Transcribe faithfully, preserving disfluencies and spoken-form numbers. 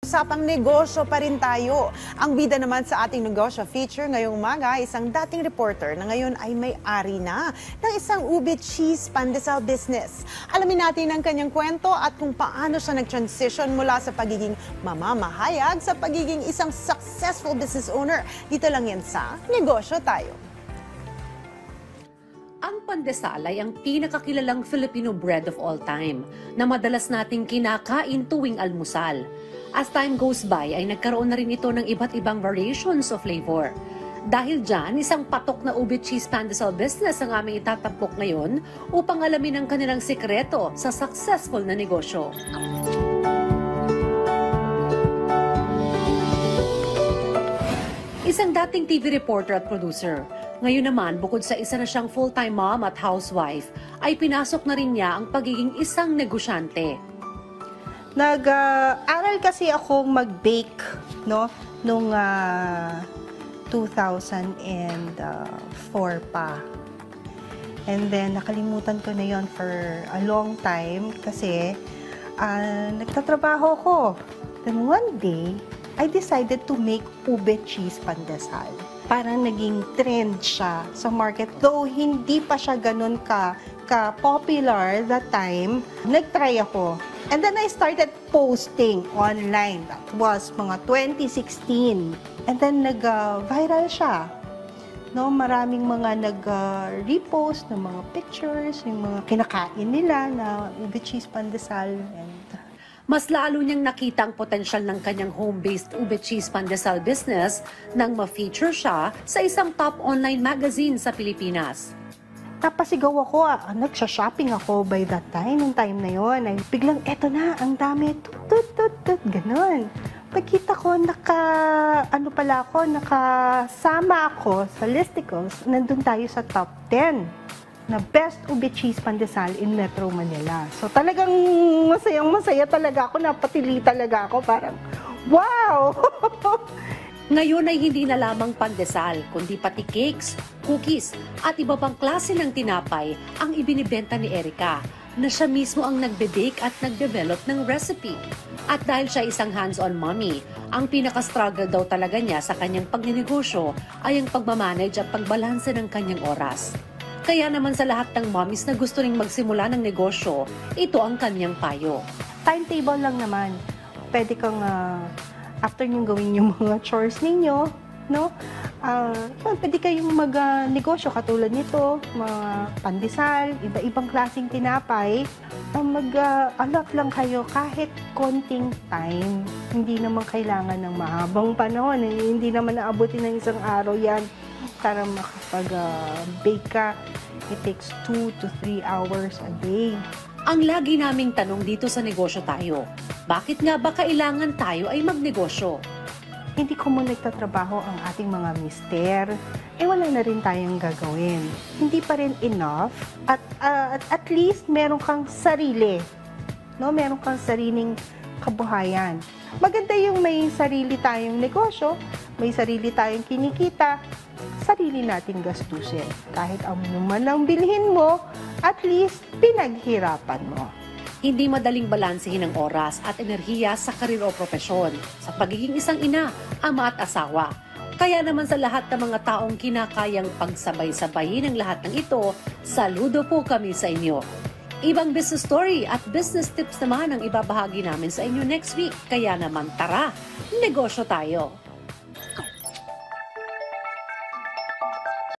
usapang negosyo pa rin tayo. Ang bida naman sa ating negosyo feature ngayong umaga, isang dating reporter na ngayon ay may-ari na ng isang ube cheese pandesal business. Alamin natin ang kanyang kwento at kung paano siya nag-transition mula sa pagiging mamamahayag sa pagiging isang successful business owner. Dito lang yan sa Negosyo Tayo. Ang pandesal ay ang pinakakilalang Filipino bread of all time na madalas nating kinakain tuwing almusal. As time goes by ay nagkaroon na rin ito ng iba't ibang variations of flavor. Dahil dyan, isang patok na ube cheese pandesal business ang aming itatampok ngayon upang alamin ang kanilang sikreto sa successful na negosyo. Isang dating T V reporter at producer. Ngayon naman, bukod sa isa na siyang full-time mom at housewife, ay pinasok na rin niya ang pagiging isang negosyante. Nag-aral uh, kasi akong mag-bake no nung uh, two thousand four pa. And then nakalimutan ko na yon for a long time kasi uh, nagtatrabaho ko. Then one day, I decided to make ube cheese pandesal. Parang naging trend siya sa market. Though hindi pa siya ganun ka, ka-popular that time, nag-try ako. And then I started posting online. That was mga twenty sixteen. And then nag-viral siya. No, maraming mga nag-repost ng mga pictures, yung mga kinakain nila na ube cheese pandesal. And mas lalo niyang nakita ang potensyal ng kanyang home-based ube cheese pandesal business nang ma-feature siya sa isang top online magazine sa Pilipinas. Napasigaw ako, ah, nagsha-shopping ako by that time, nung time na yon. Ay biglang, eto na, ang dami, tut, tut, tut, tut, ganun. Pagkita ko, naka, ano pala ako, nakasama ako sa listicles, nandun tayo sa top ten na best ube cheese pandesal in Metro Manila. So talagang masayang masaya talaga ako, napatili talaga ako, parang wow! Ngayon ay hindi na lamang pandesal, kundi pati cakes, cookies at iba pang klase ng tinapay ang ibinibenta ni Erica, na siya mismo ang nagbe-bake at nag-develop ng recipe. At dahil siya isang hands-on mommy, ang pinaka-struggle daw talaga niya sa kanyang pagnenegosyo ay ang pagmamanage at pagbalanse ng kanyang oras. Kaya naman sa lahat ng mommies na gusto ring magsimula ng negosyo, ito ang kanyang payo. Timetable lang naman. Pwede kang, uh, after nyo gawin yung mga chores ninyo, no? Uh, pwede kayong mag-negosyo uh, katulad nito, mga pandesal, iba-ibang klaseng tinapay. Uh, Mag-allot uh, lang kayo kahit konting time. Hindi naman kailangan ng mahabang panahon. Hindi naman naabutin ng isang araw yan para makapag-bake uh, ka. It takes two to three hours a day. Ang lagi naming tanong dito sa Negosyo Tayo, bakit nga ba kailangan tayo ay magnegosyo? Hindi ko mo nagtatrabaho ang ating mga mister, eh wala na rin tayong gagawin. Hindi pa rin enough at uh, at, at least meron kang sarili. No, meron kang sariling kabuhayan. Maganda yung may sarili tayong negosyo, may sarili tayong kinikita, sarili nating gastusin. Kahit ano man ang bilhin mo, at least pinaghirapan mo. Hindi madaling balansehin ang oras at enerhiya sa karir o propesyon, sa pagiging isang ina, ama at asawa. Kaya naman sa lahat ng mga taong kinakayang pagsabay-sabayin ang lahat ng ito, saludo po kami sa inyo. Ibang business story at business tips naman ang ibabahagi namin sa inyo next week. Kaya naman tara, negosyo tayo!